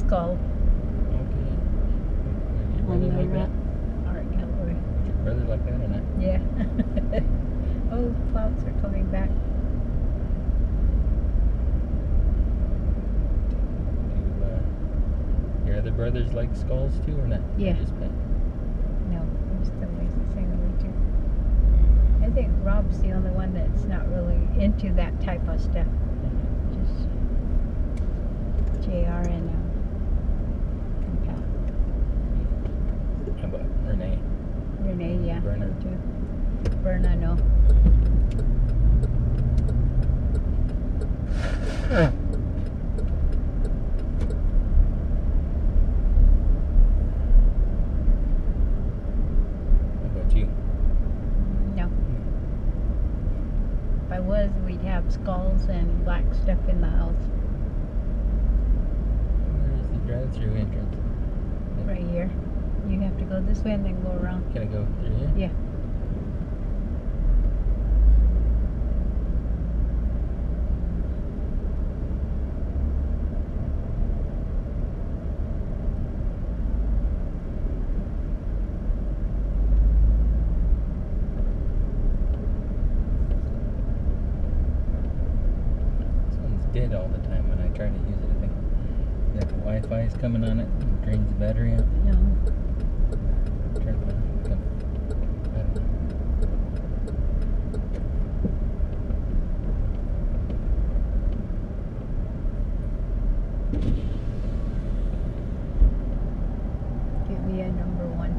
skull. Okay. Your brother like that? Art gallery. Your brother like that or not? Yeah. Oh, clouds are coming back. Do your other brothers like skulls too or not? Yeah. Just pet? No, I'm still the same way too. I think Rob's the only one that's not really into that type of stuff. Just JR and Pat. How about Renee? Renee, yeah. Berna. Too. Berna, no. How about you? No. If I was, we'd have skulls and black stuff in the house. Where is the drive-thru entrance? Right here. You have to go this way and then go around. Can I go through here? Yeah. This one's dead all the time when I try to use it. I think the Wi-Fi is coming on it and drains the battery out. No. Turn it on. I don't know. Give me a number one.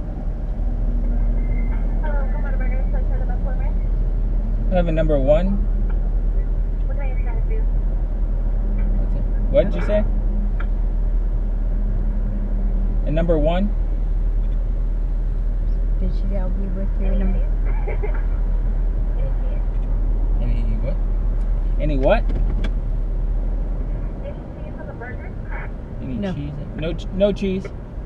Hello, Whataburger. So for the appointment. I have a number one. What can I get started with? What did you say? And number one? Did she all be with you? Number? Any cheese? Any what? Any what? Any cheese on the burger? Any No. cheese? No cheese.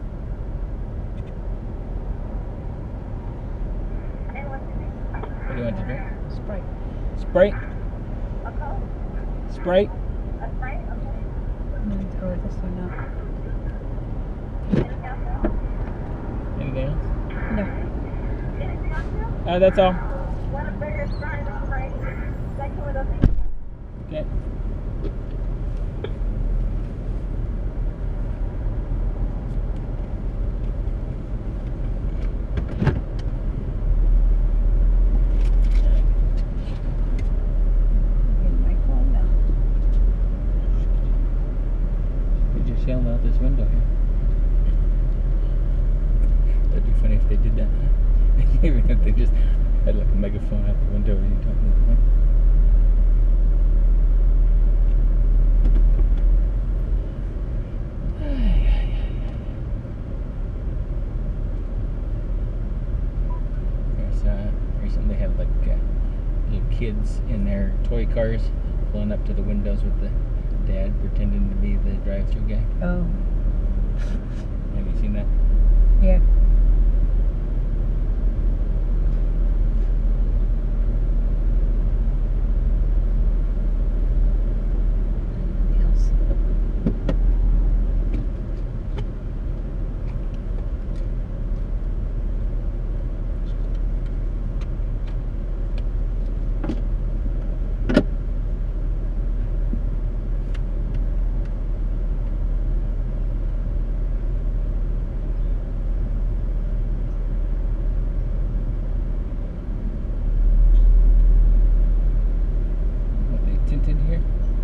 And what's your name? What do you want to drink? Sprite. Sprite? A Coke? Sprite? A Sprite? Okay. I'm gonna throw this one out. Anything else? Anything else? No. Anything else? That's all. Whataburger, Sprite, and Sprite. Second with those things. Okay. Get my phone now. You're just yelling out this window here. That'd be funny if they did that. Even if they just had like a megaphone out the window and you talking to them. Recently they had like little kids in their toy cars pulling up to the windows with the dad pretending to be the drive-thru guy. Oh. Have you seen that? Yeah. Anything else? What, they tinted here?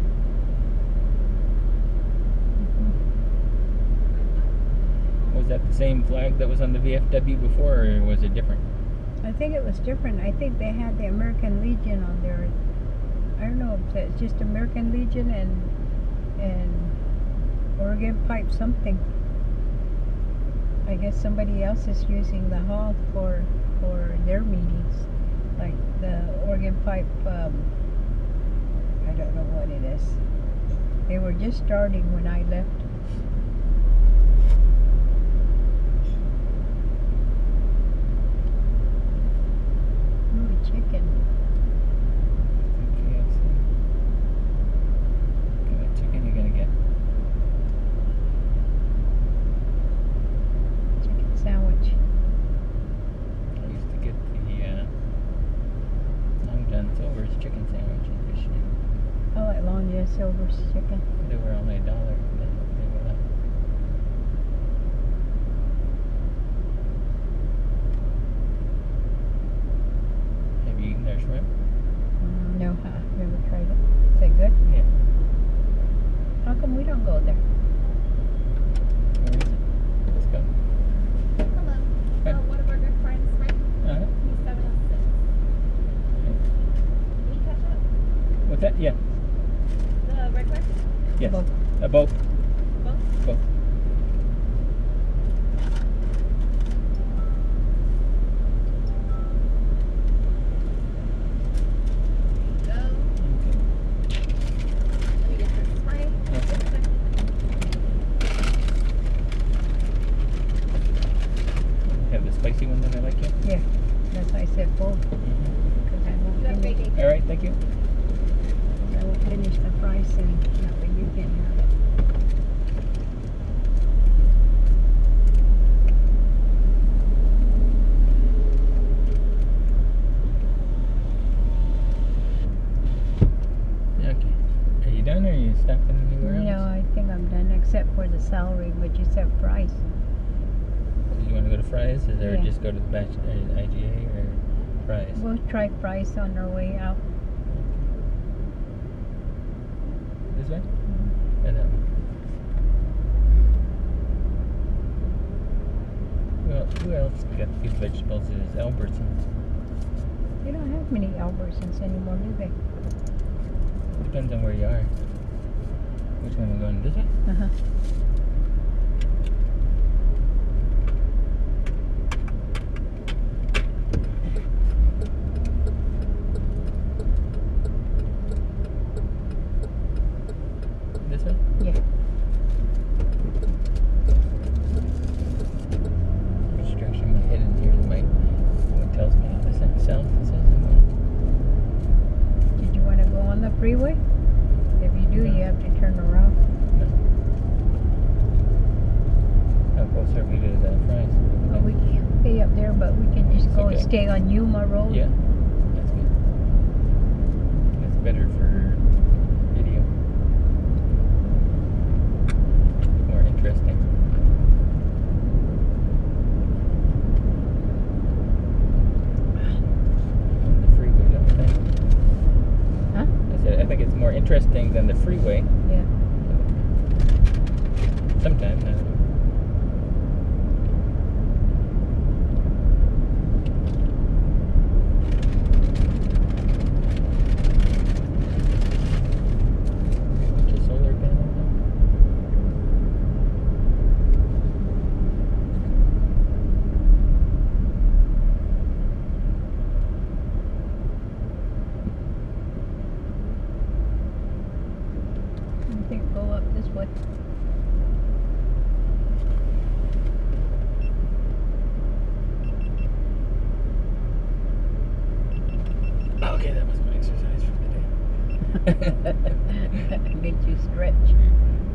Was that the same flag that was on the VFW before, or was it different? I think it was different. I think they had the American Legion on there. I don't know if it's just American Legion and Oregon Pipe something. I guess somebody else is using the hall for their meetings, like the Oregon Pipe. I don't know what it is. They were just starting when I left. Ooh, chicken. KFC. What kind of chicken you gonna get? Silver's chicken. They were only $1. They were like, have you eaten their shrimp? No, I've never tried it. Is it good? Yeah. How come we don't go there? Where is it? Let's go. Hello. Hi. Whataburger fries, right? Uh-huh. He's 706. Can you catch up? What's that? Yeah. The regular? Yes. Both. Both. Both? Both. Go. Okay. Let me get this spray. Okay. Have the spicy one that I like it? Yeah, that's why I said both. Because I You won't have a great finish. day. All right, thank you. I won't finish the fries, and that way you can have it. Okay. Are you done or are you stopping anywhere else? No, I think I'm done, except for the salary, but you said fries. Do you want to go to Fry's or Yeah. just go to the IGA or Fry's? We'll try fries on our way out. This way? Or that one? Well, who else got good vegetables is Albertsons. They don't have many Albertsons anymore, do they? Depends on where you are. Which one are we going? This way? Uh-huh. This way? Yeah. Which direction am I heading here? What tells me? This is south, it says. Did you want to go on the freeway? If you do, No. you have to turn around. No. How close are we to the Fry's? Well, we can't stay up there, but we can just It's go and okay. stay on Yuma Road. Yeah, that's good. That's better for video. More interesting. On the freeway, don't you think? Huh? I said I think it's more interesting than the freeway. Yeah. Sometimes, I don't know. Bunch of solar panels on. I think go up this way. Okay, that was my exercise for the day. Made you stretch.